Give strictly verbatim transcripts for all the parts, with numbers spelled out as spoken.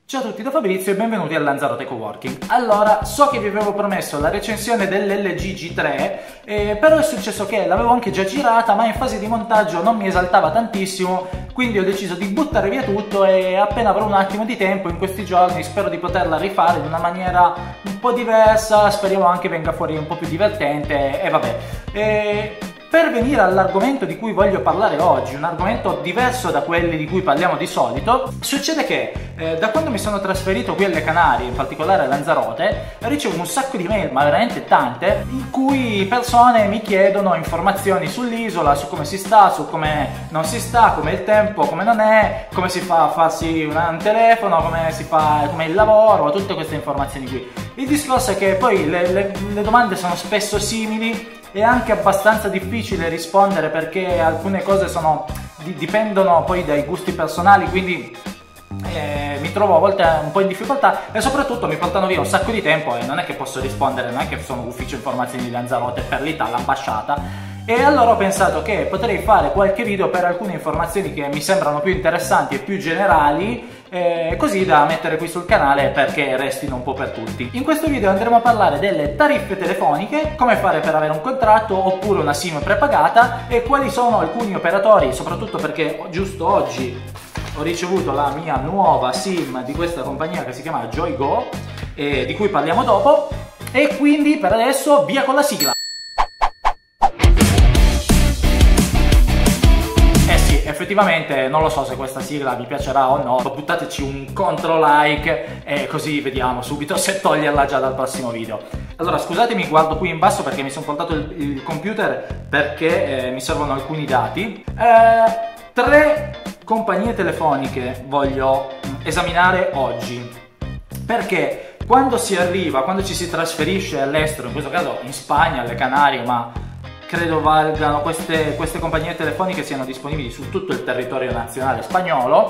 Ciao a tutti da Fabrizio e benvenuti al Lanzarote Coworking. Allora, so che vi avevo promesso la recensione dell'L G G tre, eh, però è successo che l'avevo anche già girata, ma in fase di montaggio non mi esaltava tantissimo, quindi ho deciso di buttare via tutto e appena avrò un attimo di tempo in questi giorni spero di poterla rifare in una maniera un po' diversa, speriamo anche venga fuori un po' più divertente e vabbè. E... Per venire all'argomento di cui voglio parlare oggi, un argomento diverso da quelli di cui parliamo di solito, succede che eh, da quando mi sono trasferito qui alle Canarie, in particolare a Lanzarote, ricevo un sacco di mail, ma veramente tante, in cui persone mi chiedono informazioni sull'isola, su come si sta, su come non si sta, come il tempo, come non è, come si fa a farsi un telefono, come si fa, come il lavoro, tutte queste informazioni qui. Il discorso è che poi le, le, le domande sono spesso simili. È anche abbastanza difficile rispondere perché alcune cose sono, dipendono poi dai gusti personali, quindi eh, mi trovo a volte un po' in difficoltà e soprattutto mi portano via un sacco di tempo e non è che posso rispondere, non è che sono ufficio informazioni di Lanzarote per l'I T A, l'ambasciata. E allora ho pensato che potrei fare qualche video per alcune informazioni che mi sembrano più interessanti e più generali, eh, così da mettere qui sul canale perché restino un po' per tutti. In questo video andremo a parlare delle tariffe telefoniche, come fare per avere un contratto oppure una SIM prepagata e quali sono alcuni operatori, soprattutto perché giusto oggi ho ricevuto la mia nuova SIM di questa compagnia che si chiama Joygo, eh, di cui parliamo dopo, e quindi per adesso via con la sigla! Effettivamente non lo so se questa sigla vi piacerà o no, buttateci un contro like e così vediamo subito se toglierla già dal prossimo video. Allora scusatemi, guardo qui in basso perché mi sono portato il, il computer perché eh, mi servono alcuni dati. Eh, tre compagnie telefoniche voglio esaminare oggi perché quando si arriva, quando ci si trasferisce all'estero, in questo caso in Spagna, alle Canarie, ma credo valgano queste, queste compagnie telefoniche siano disponibili su tutto il territorio nazionale spagnolo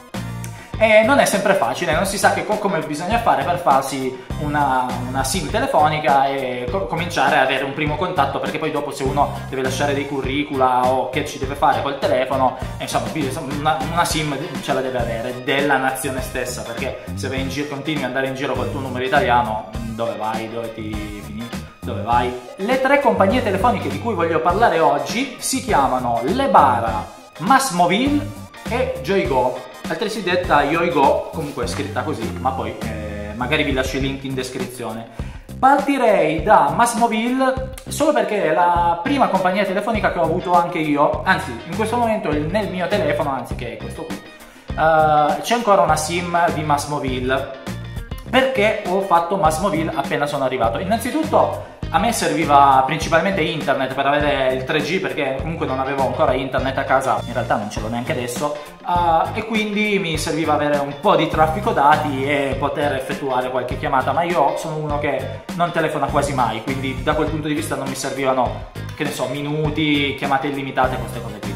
e non è sempre facile, non si sa che come bisogna fare per farsi una, una SIM telefonica e co cominciare a avere un primo contatto, perché poi dopo se uno deve lasciare dei curricula o che ci deve fare col telefono, insomma una, una SIM ce la deve avere della nazione stessa, perché se vai in giro, continui ad andare in giro col tuo numero italiano, dove vai, dove ti finisci? Dove vai? Le tre compagnie telefoniche di cui voglio parlare oggi si chiamano Lebara, MásMóvil e Joygo, altresì detta Yoigo, comunque è scritta così, ma poi eh, magari vi lascio i link in descrizione. Partirei da MásMóvil solo perché è la prima compagnia telefonica che ho avuto anche io, anzi in questo momento nel mio telefono, anzi che è questo qui, uh, c'è ancora una SIM di MásMóvil. Perché ho fatto MásMóvil appena sono arrivato? Innanzitutto a me serviva principalmente internet per avere il tre G, perché comunque non avevo ancora internet a casa, in realtà non ce l'ho neanche adesso, uh, e quindi mi serviva avere un po' di traffico dati e poter effettuare qualche chiamata, ma io sono uno che non telefona quasi mai, quindi da quel punto di vista non mi servivano, che ne so, minuti, chiamate illimitate, queste cose qui.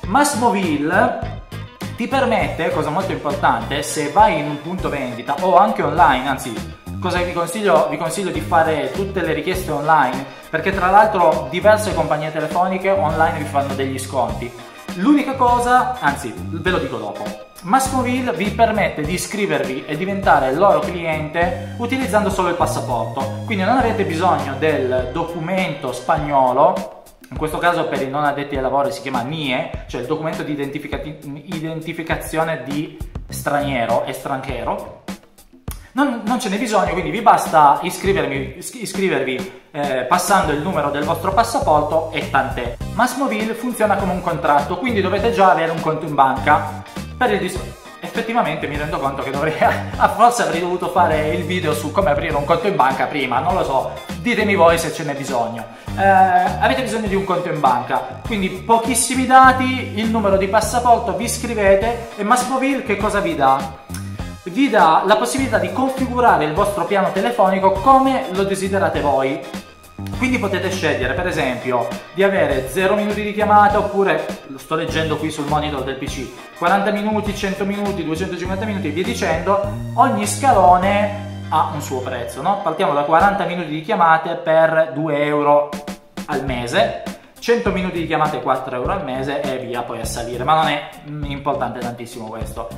MásMóvil ti permette, cosa molto importante, se vai in un punto vendita o anche online, anzi cosa vi consiglio? Vi consiglio di fare tutte le richieste online, perché tra l'altro diverse compagnie telefoniche online vi fanno degli sconti. L'unica cosa, anzi ve lo dico dopo, MásMóvil vi permette di iscrivervi e diventare il loro cliente utilizzando solo il passaporto, quindi non avete bisogno del documento spagnolo. In questo caso per i non addetti ai lavori si chiama N I E, cioè il documento di identifica identificazione di straniero e stranchero. Non, non ce n'è bisogno, quindi vi basta iscrivervi, iscrivervi eh, passando il numero del vostro passaporto e tant'è. MásMóvil funziona come un contratto, quindi dovete già avere un conto in banca. Per il discorso, effettivamente mi rendo conto che dovrei, a forse avrei dovuto fare il video su come aprire un conto in banca prima, non lo so, ditemi voi se ce n'è bisogno. Eh, avete bisogno di un conto in banca, quindi pochissimi dati, il numero di passaporto, vi iscrivete e MásMóvil che cosa vi dà? Vi dà la possibilità di configurare il vostro piano telefonico come lo desiderate voi. Quindi potete scegliere per esempio di avere zero minuti di chiamata, oppure, lo sto leggendo qui sul monitor del P C, quaranta minuti, cento minuti, duecentocinquanta minuti e via dicendo. Ogni scalone ha un suo prezzo, no? Partiamo da quaranta minuti di chiamate per due euro al mese, cento minuti di chiamate quattro euro al mese e via poi a salire, ma non è importante tantissimo questo.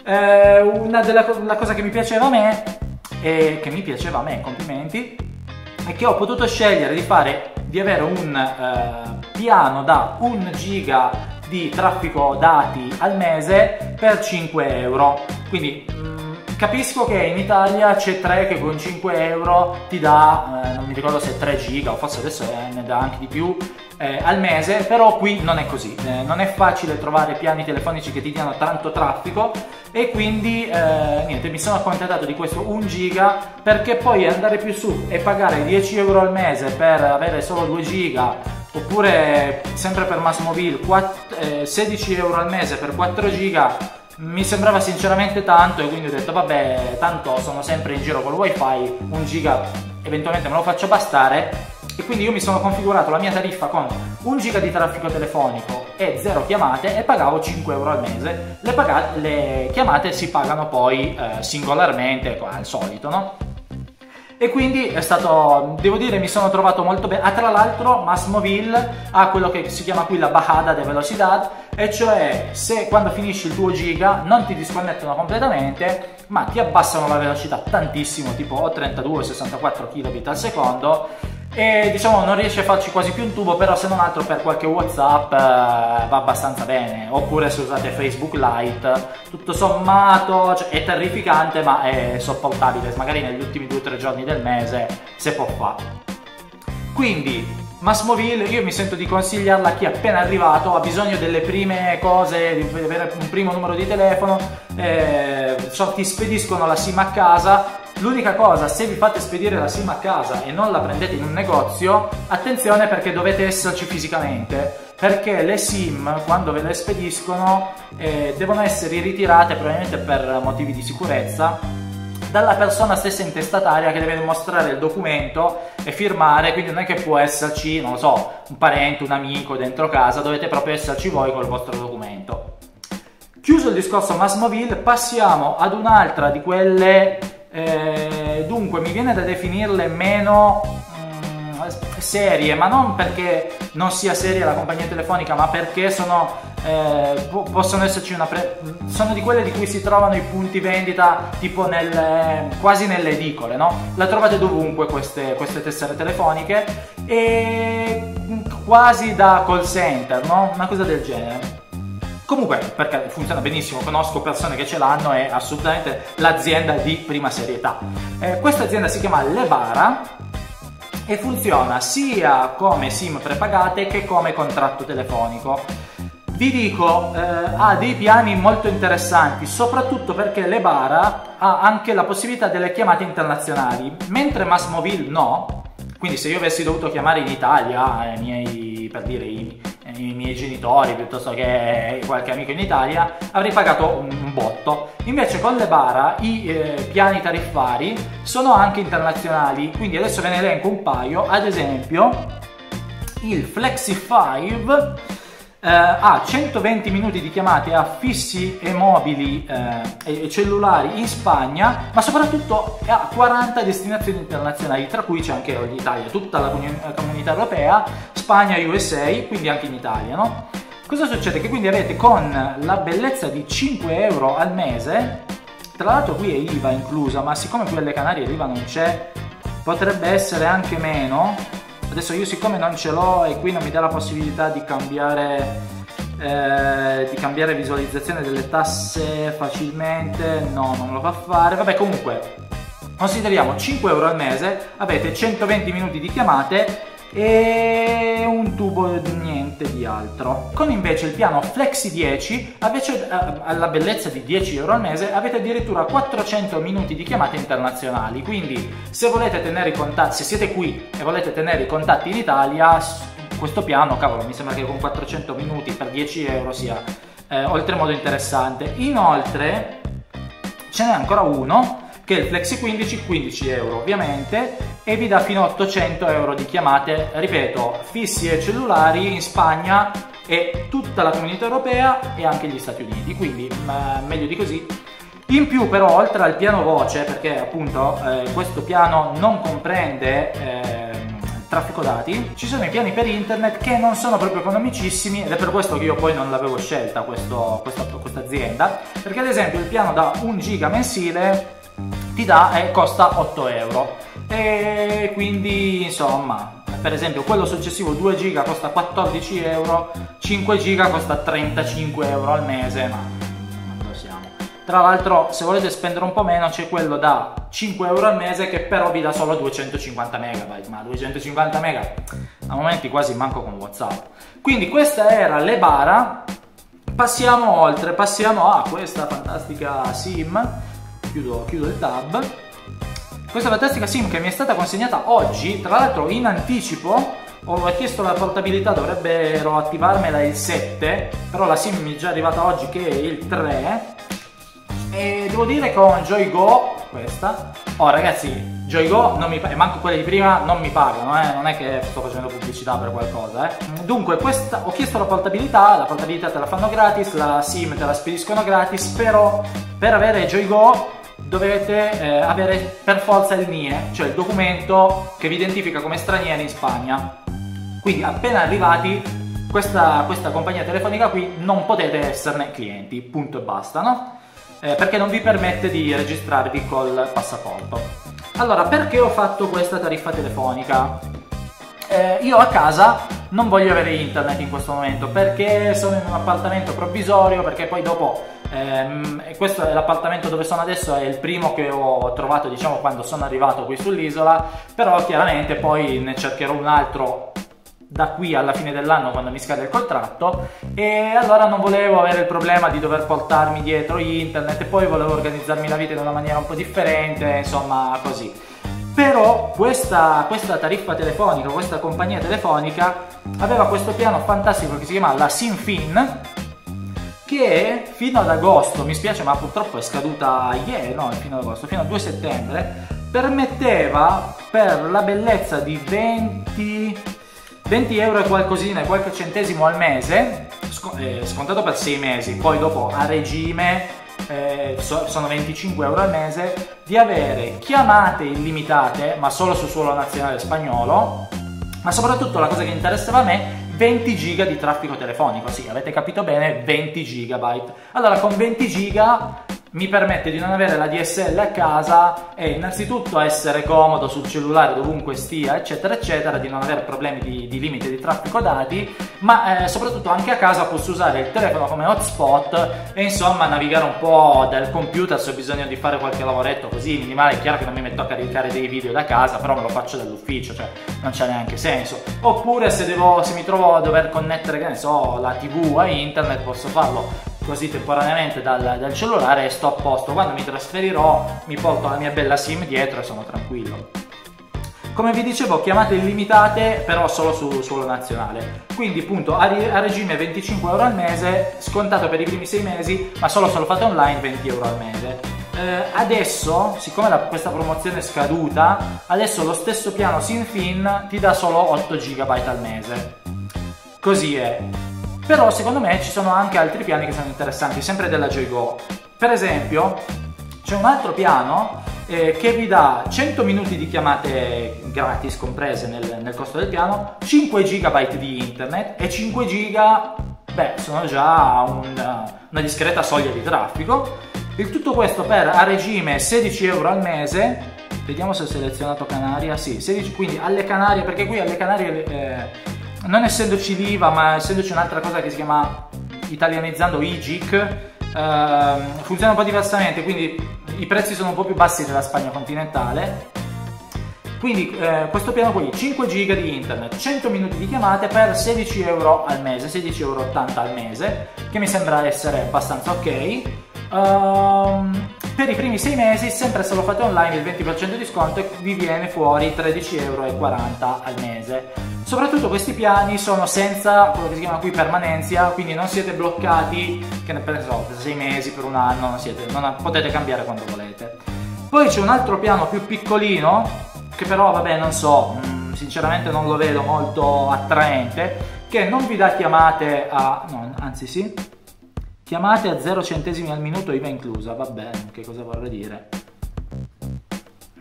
Eh, una della la cosa che mi piaceva a me, e che mi piaceva a me, complimenti, è che ho potuto scegliere di fare, di avere un eh, piano da un giga di traffico dati al mese per cinque euro. Quindi mh, capisco che in Italia c'è tre che con cinque euro ti dà, eh, non mi ricordo se tre giga o forse adesso eh, ne dà anche di più eh, al mese, però qui non è così, eh, non è facile trovare piani telefonici che ti diano tanto traffico e quindi eh, niente, mi sono accontentato di questo un giga, perché poi andare più su e pagare dieci euro al mese per avere solo due giga, oppure sempre per Massmovil eh, sedici euro al mese per quattro giga, mi sembrava sinceramente tanto, e quindi ho detto vabbè, tanto sono sempre in giro col wifi, un giga eventualmente me lo faccio bastare, e quindi io mi sono configurato la mia tariffa con un giga di traffico telefonico e zero chiamate e pagavo cinque euro al mese. Le, le chiamate si pagano poi eh, singolarmente, al solito, no? E quindi è stato, devo dire, mi sono trovato molto bene. Ah, tra l'altro Massmovil ha quello che si chiama qui la bajada de velocidad, e cioè se quando finisci il tuo giga non ti disconnettono completamente, ma ti abbassano la velocità tantissimo, tipo o trentadue o sessantaquattro kilobit al secondo, e diciamo non riesci a farci quasi più un tubo, però se non altro per qualche WhatsApp eh, va abbastanza bene, oppure se usate Facebook Lite, tutto sommato, cioè, è terrificante ma è sopportabile, magari negli ultimi due o tre giorni del mese se può fare. Quindi Massmovil io mi sento di consigliarla a chi è appena arrivato, ha bisogno delle prime cose, di avere un primo numero di telefono, eh, so, ti spediscono la SIM a casa. L'unica cosa, se vi fate spedire la SIM a casa e non la prendete in un negozio, attenzione, perché dovete esserci fisicamente, perché le SIM quando ve le spediscono eh, devono essere ritirate, probabilmente per motivi di sicurezza, dalla persona stessa intestataria, che deve mostrare il documento e firmare, quindi non è che può esserci, non lo so, un parente, un amico dentro casa, dovete proprio esserci voi col vostro documento. Chiuso il discorso Massmovil, passiamo ad un'altra di quelle, eh, dunque mi viene da definirle meno mm, serie, ma non perché non sia seria la compagnia telefonica, ma perché sono, eh, po possono esserci una pre sono di quelle di cui si trovano i punti vendita tipo nel, quasi nelle edicole, no? La trovate dovunque queste, queste tessere telefoniche, e quasi da call center, no? Una cosa del genere. Comunque, perché funziona benissimo, conosco persone che ce l'hanno, è assolutamente l'azienda di prima serietà. Eh, questa azienda si chiama Lebara e funziona sia come SIM prepagate che come contratto telefonico. Vi dico, eh, ha dei piani molto interessanti, soprattutto perché Lebara ha anche la possibilità delle chiamate internazionali, mentre Massmovil no. Quindi se io avessi dovuto chiamare in Italia, i miei, per dire, i, i miei genitori, piuttosto che qualche amico in Italia, avrei pagato un, un botto. Invece con Lebara i eh, piani tariffari sono anche internazionali, quindi adesso ve ne elenco un paio. Ad esempio il Flexi cinque eh, ha centoventi minuti di chiamate a fissi e mobili eh, e cellulari in Spagna, ma soprattutto ha quaranta destinazioni internazionali, tra cui c'è anche l'Italia, tutta la comunità europea, Spagna, U S A, quindi anche in Italia, no? Cosa succede? Che quindi avete, con la bellezza di cinque euro al mese, tra l'altro qui è I V A inclusa, ma siccome qui alle Canarie l'I V A non c'è, potrebbe essere anche meno. Adesso io, siccome non ce l'ho e qui non mi dà la possibilità di cambiare, eh, di cambiare visualizzazione delle tasse facilmente, no, non me lo fa fare. Vabbè, comunque consideriamo cinque euro al mese, avete centoventi minuti di chiamate e un tubo di niente di altro. Con invece il piano Flexi dieci, invece alla bellezza di dieci euro al mese, avete addirittura quattrocento minuti di chiamate internazionali. Quindi se volete tenere i contatti, se siete qui e volete tenere i contatti in Italia, questo piano, cavolo, mi sembra che con quattrocento minuti per dieci euro sia eh, oltremodo interessante. Inoltre ce n'è ancora uno, che è il Flexi quindici, quindici euro ovviamente, e vi dà fino a ottocento euro di chiamate, ripeto, fissi e cellulari in Spagna e tutta la comunità europea e anche gli Stati Uniti, quindi mh, meglio di così. In più però, oltre al piano voce, perché appunto eh, questo piano non comprende eh, traffico dati, ci sono i piani per internet che non sono proprio economicissimi, ed è per questo che io poi non l'avevo scelta questo, questa, questa azienda, perché ad esempio il piano da un giga mensile ti dà e eh, costa otto euro, e quindi insomma, per esempio quello successivo due giga costa quattordici euro, cinque giga costa trentacinque euro al mese, ma dove siamo? Tra l'altro, se volete spendere un po' meno, c'è quello da cinque euro al mese che però vi dà solo duecentocinquanta megabyte, ma duecentocinquanta mega a momenti quasi manco con WhatsApp. Quindi questa era l'Ebara. Passiamo oltre, passiamo a questa fantastica SIM. Chiudo, chiudo il tab. Questa fantastica SIM che mi è stata consegnata oggi, tra l'altro in anticipo. Ho chiesto la portabilità, dovrebbero attivarmela il sette, però la SIM mi è già arrivata oggi che è il tre. E devo dire con JoyGo, questa, oh ragazzi, JoyGo non mi, e manco quelle di prima non mi pagano, eh? Non è che sto facendo pubblicità per qualcosa, eh? Dunque, questa, ho chiesto la portabilità, la portabilità te la fanno gratis, la SIM te la spediscono gratis, però per avere JoyGo dovete eh, avere per forza il N I E, cioè il documento che vi identifica come stranieri in Spagna. Quindi appena arrivati questa, questa compagnia telefonica qui non potete esserne clienti, punto e basta, no? Eh, perché non vi permette di registrarvi col passaporto. Allora, perché ho fatto questa tariffa telefonica? Eh, io a casa non voglio avere internet in questo momento perché sono in un appartamento provvisorio, perché poi dopo ehm, questo è l'appartamento dove sono adesso, è il primo che ho trovato, diciamo, quando sono arrivato qui sull'isola, però chiaramente poi ne cercherò un altro da qui alla fine dell'anno quando mi scade il contratto, e allora non volevo avere il problema di dover portarmi dietro internet, e poi volevo organizzarmi la vita in una maniera un po' differente, insomma così. Però questa, questa tariffa telefonica, questa compagnia telefonica aveva questo piano fantastico che si chiama la SIMFIN, che fino ad agosto, mi spiace ma purtroppo è scaduta ieri, no, fino ad agosto, fino al due settembre, permetteva per la bellezza di venti euro e qualcosina, qualche centesimo al mese, scontato per sei mesi, poi dopo a regime eh, sono venticinque euro al mese, di avere chiamate illimitate, ma solo sul suolo nazionale spagnolo, ma soprattutto la cosa che interessava a me, venti giga di traffico telefonico. Sì, avete capito bene, venti gigabyte. Allora con venti giga mi permette di non avere la D S L a casa e innanzitutto essere comodo sul cellulare dovunque stia, eccetera eccetera, di non avere problemi di, di limite di traffico dati, ma eh, soprattutto anche a casa posso usare il telefono come hotspot e insomma navigare un po' dal computer se ho bisogno di fare qualche lavoretto così minimale. È chiaro che non mi metto a caricare dei video da casa, però me lo faccio dall'ufficio, cioè non c'è neanche senso. Oppure se, devo, se mi trovo a dover connettere, che ne so, la tivù a internet, posso farlo così temporaneamente dal, dal cellulare e sto a posto. Quando mi trasferirò mi porto la mia bella SIM dietro e sono tranquillo. Come vi dicevo, chiamate illimitate però solo su suolo nazionale, quindi appunto a, a regime venticinque euro al mese, scontato per i primi sei mesi, ma solo se lo fate online venti euro al mese. Eh, adesso, siccome la, questa promozione è scaduta, adesso lo stesso piano SIMFIN ti dà solo otto gigabyte al mese. Così è. Però secondo me ci sono anche altri piani che sono interessanti, sempre della JoyGo. Per esempio c'è un altro piano eh, che vi dà cento minuti di chiamate gratis comprese nel, nel costo del piano, cinque gigabyte di internet e cinque giga, beh, sono già un, una discreta soglia di traffico. Il tutto questo per a regime sedici euro al mese. Vediamo se ho selezionato Canaria, sì, sedici, quindi alle Canarie, perché qui alle Canarie eh, non essendoci l'I V A ma essendoci un'altra cosa che si chiama, italianizzando, I G I C, eh, funziona un po' diversamente, quindi i prezzi sono un po' più bassi della Spagna continentale. Quindi eh, questo piano qui, cinque giga di internet, cento minuti di chiamate per sedici euro al mese, sedici euro e ottanta al mese, che mi sembra essere abbastanza ok. Um, per i primi sei mesi, sempre se lo fate online, il venti per cento di sconto e vi viene fuori tredici euro e quaranta al mese. Soprattutto questi piani sono senza quello che si chiama qui permanenza, quindi non siete bloccati, che ne penso, per sei mesi, per un anno, non, siete, non potete cambiare quando volete. Poi c'è un altro piano più piccolino, che però vabbè non so, sinceramente non lo vedo molto attraente, che non vi dà chiamate a, no, anzi sì, chiamate a zero centesimi al minuto I V A inclusa, vabbè, che cosa vorrei dire? Mm,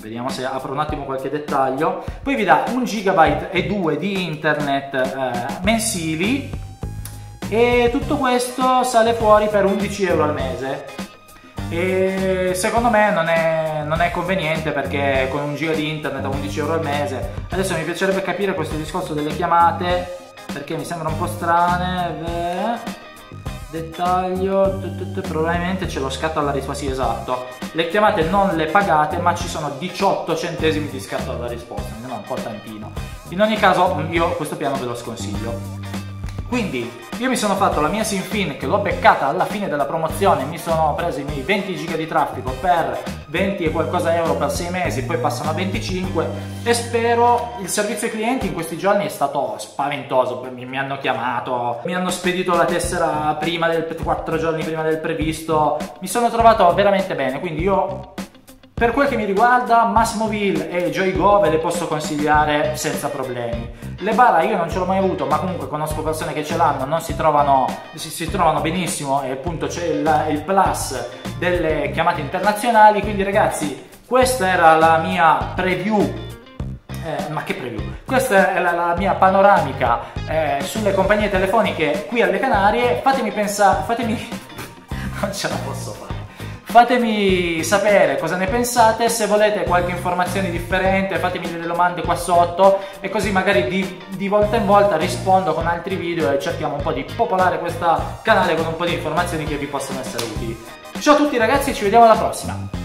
vediamo se apro un attimo qualche dettaglio, poi vi dà un gigabyte e due di internet eh, mensili, e tutto questo sale fuori per undici euro al mese. E secondo me non è, non è conveniente, perché con un giga di internet a undici euro al mese, adesso mi piacerebbe capire questo discorso delle chiamate, perché mi sembra un po' strane. Beh, dettaglio, probabilmente c'è lo scatto alla risposta, sì esatto, le chiamate non le pagate, ma ci sono diciotto centesimi di scatto alla risposta, mi sembra un po' tantino. In ogni caso io questo piano ve lo sconsiglio. Quindi io mi sono fatto la mia Sinfin, che l'ho beccata alla fine della promozione, mi sono preso i miei venti giga di traffico per venti e qualcosa euro per sei mesi, poi passano a venticinque, e spero. Il servizio ai clienti in questi giorni è stato spaventoso, mi, mi hanno chiamato, mi hanno spedito la tessera prima del, quattro giorni prima del previsto, mi sono trovato veramente bene, quindi io, per quel che mi riguarda, Massimoville e Joygo ve le posso consigliare senza problemi. Le Bara io non ce l'ho mai avuto, ma comunque conosco persone che ce l'hanno, non si trovano, si, si trovano benissimo, e appunto c'è il, il plus delle chiamate internazionali. Quindi ragazzi, questa era la mia preview, eh, ma che preview? Questa è la, la mia panoramica eh, sulle compagnie telefoniche qui alle Canarie. Fatemi pensare, fatemi... non ce la posso fare. Fatemi sapere cosa ne pensate, se volete qualche informazione differente fatemi delle domande qua sotto, e così magari di, di volta in volta rispondo con altri video e cerchiamo un po' di popolare questo canale con un po' di informazioni che vi possono essere utili. Ciao a tutti ragazzi, ci vediamo alla prossima!